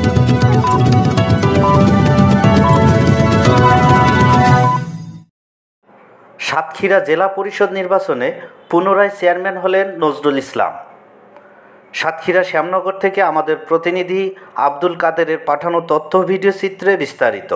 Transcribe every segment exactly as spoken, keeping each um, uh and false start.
সাতক্ষীরা জেলা পরিষদ নির্বাচনে পুনরায় চেয়ারম্যান হলেন নজরুল ইসলাম। সাতক্ষীরা শ্যামনগর থেকে আমাদের প্রতিনিধি আব্দুল কাদেরের পাঠানো তথ্য ভিডিও চিত্রে বিস্তারিত।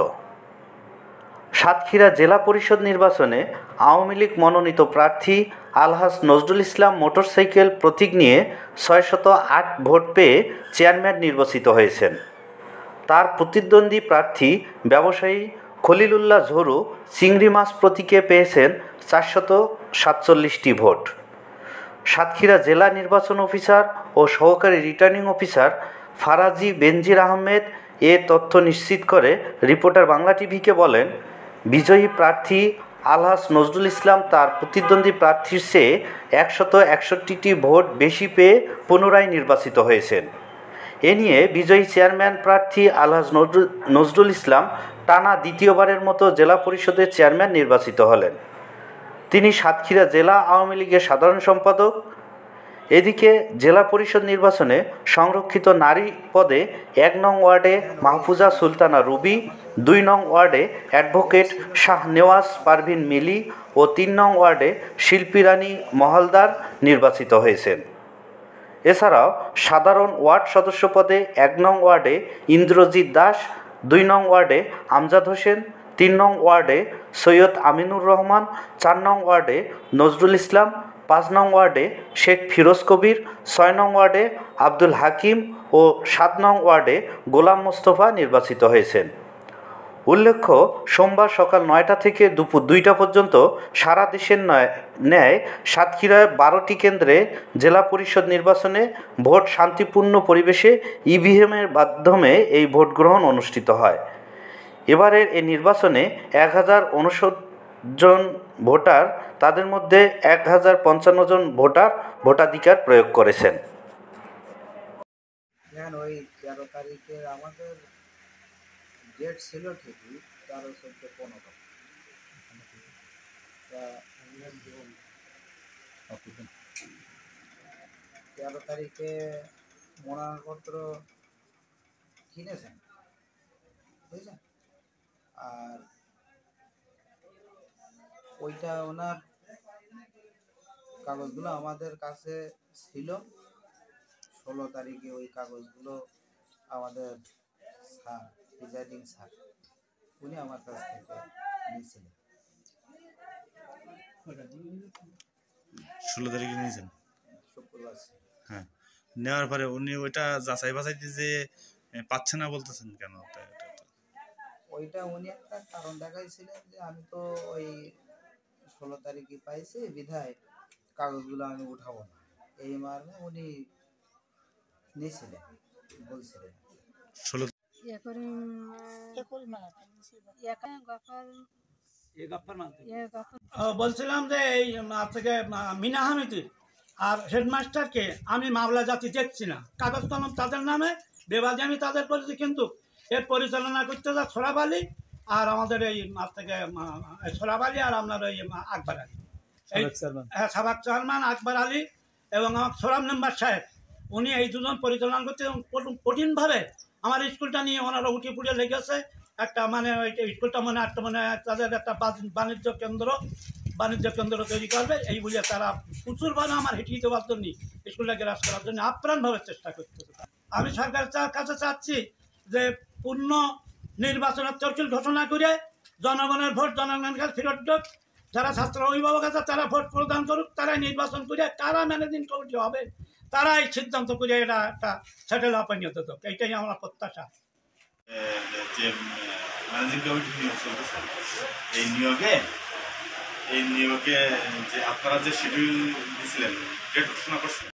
সাতক্ষীরা জেলা পরিষদ নির্বাচনে আওয়ামী লীগ মনোনীত প্রার্থী আলহাজ নজরুল ইসলাম মোটরসাইকেল প্রতীক নিয়ে ছয়শত আট ভোট পেয়ে চেয়ারম্যান নির্বাচিত হয়েছেন। তার প্রতিদ্বন্দ্বী প্রার্থী ব্যবসায়ী খলিলুল্লাহ ঝরু চিংড়ি মাছ প্রতীকে পেয়েছেন চারশত সাতচল্লিশটি ভোট। সাতক্ষীরা জেলা নির্বাচন অফিসার ও সহকারী রিটার্নিং অফিসার ফারাজি বেনজির আহমেদ এ তথ্য নিশ্চিত করে রিপোর্টার বাংলা টিভিকে বলেন, বিজয়ী প্রার্থী আলহাজ নজরুল ইসলাম তার প্রতিদ্বন্দ্বী প্রার্থীর চেয়ে একশত একষট্টিটি ভোট বেশি পেয়ে পুনরায় নির্বাচিত হয়েছেন। এ নিয়ে বিজয়ী চেয়ারম্যান প্রার্থী আলহাজ নজরুল ইসলাম টানা দ্বিতীয়বারের মতো জেলা পরিষদের চেয়ারম্যান নির্বাচিত হলেন। তিনি সাতক্ষীরা জেলা আওয়ামী লীগের সাধারণ সম্পাদক। এদিকে জেলা পরিষদ নির্বাচনে সংরক্ষিত নারী পদে এক নং ওয়ার্ডে মাহফুজা সুলতানা রুবি, দুই নং ওয়ার্ডে অ্যাডভোকেট শাহনেওয়াজ পারভিন মিলি ও তিন নং ওয়ার্ডে শিল্পী রানী মহলদার নির্বাচিত হয়েছেন। এছাড়াও সাধারণ ওয়ার্ড সদস্য পদে এক নং ওয়ার্ডে ইন্দ্রজিৎ দাস, দুই নং ওয়ার্ডে আমজাদ হোসেন, তিন নং ওয়ার্ডে সৈয়দ আমিনুর রহমান, চার নং ওয়ার্ডে নজরুল ইসলাম, পাঁচ নং ওয়ার্ডে শেখ ফিরোজ কবির, ছয় নং ওয়ার্ডে আব্দুল হাকিম ও সাত নং ওয়ার্ডে গোলাম মোস্তফা নির্বাচিত হয়েছেন। উল্লেখ্য, সোমবার সকাল নয়টা থেকে দুপুর দুইটা পর্যন্ত সারা দেশের ন্যায় সাতক্ষীরায় বারোটি কেন্দ্রে জেলা পরিষদ নির্বাচনে ভোট শান্তিপূর্ণ পরিবেশে ইভিএমের মাধ্যমে এই ভোট গ্রহণ অনুষ্ঠিত হয়। এবারের এই নির্বাচনে এক হাজার উনসত্তর জন ভোটার, তাদের মধ্যে এক হাজার পঞ্চান্ন জন ভোটার ভোটাধিকার প্রয়োগ করেছেন। ওই তেরো তারিখে আমাদের ডেট ছিল ঠিকই, তেরো চোদ্দ পনেরো তেরো তারিখে মনোনয়নপত্র কিনেছেন, বুঝলেন। আর ওইটা ওনার কাগজগুলো আমাদের কাছে ছিল। ষোলো তারিখে ওই কাগজগুলো আমাদের স্যার প্রিজাইডিং স্যার উনি আমার কাছ থেকে নিয়েছিলেন। ষোলো তারিখে নিয়েছেন শুক্রবার। হ্যাঁ, নেওয়ার পরে উনি ওইটা যাচাই বাছাইতে যে পাচ্ছে না বলতেছেন কেন? ওইটা উনি একটা কারণ দেখাইছিলেন যে আমি তো ওই ষোলো তারিখে পাইছি, বিধায় কাগজগুলো আমি উঠাবো না, এই মর্মে উনি নিয়েছিলেন বলছিলেন। ষোলো বলছিলাম যে এই থেকে মিনা হামিদির আর হেডমাস্টারকে আমি মামলা জাতি দেখছি না, কাগজ কলম তাদের নামে বেবাজি আমি তাদের করেছি, কিন্তু এর পরিচালনা করতে যা সোরাব আলী আর আমাদের এই থেকে সোরাব আলী আর আপনার ওই আকবর আলী, হ্যাঁ সাবেক চেয়ারম্যান আকবর আলী এবং আমার সোরাব মেম্বার সাহেব, উনি এই দুজন পরিচালনা করতে এবং কঠিনভাবে আমার স্কুলটা নিয়ে ওনারা উঠে পুড়ে লেগেছে। একটা মানে ওই স্কুলটা মনে একটা মানে তাদের একটা বাণিজ্য কেন্দ্র বাণিজ্য কেন্দ্র তৈরি করবে, এই বলে তারা প্রচুরভাবে আমার হেঁটে দিতে পারতেন নি স্কুলটা গ্রাস করার জন্য আপ্রাণভাবে চেষ্টা করতে। আমি সরকারের কাছে চাচ্ছি যে পূর্ণ নির্বাচনের তফসিল ঘোষণা করে জনগণের ভোট জনগণের কাছে ফেরত দেব। যারা ছাত্র অভিভাবক আছে তারা ভোট প্রদান করুক, তারাই নির্বাচন করে কারা ম্যানেজিং কমিটি হবে তারাই সিদ্ধান্ত করে এটা একটা সেটেল আপনিয়ত হোক, এইটাই আমার প্রত্যাশা। যে ম্যানেজিং কমিটি নিয়োগ চলতেছে, এই নিয়োগে এই নিয়োগে যে আপনারা যে শিডিউল দিয়েছিলেন ডেট ঘোষণা করছেন,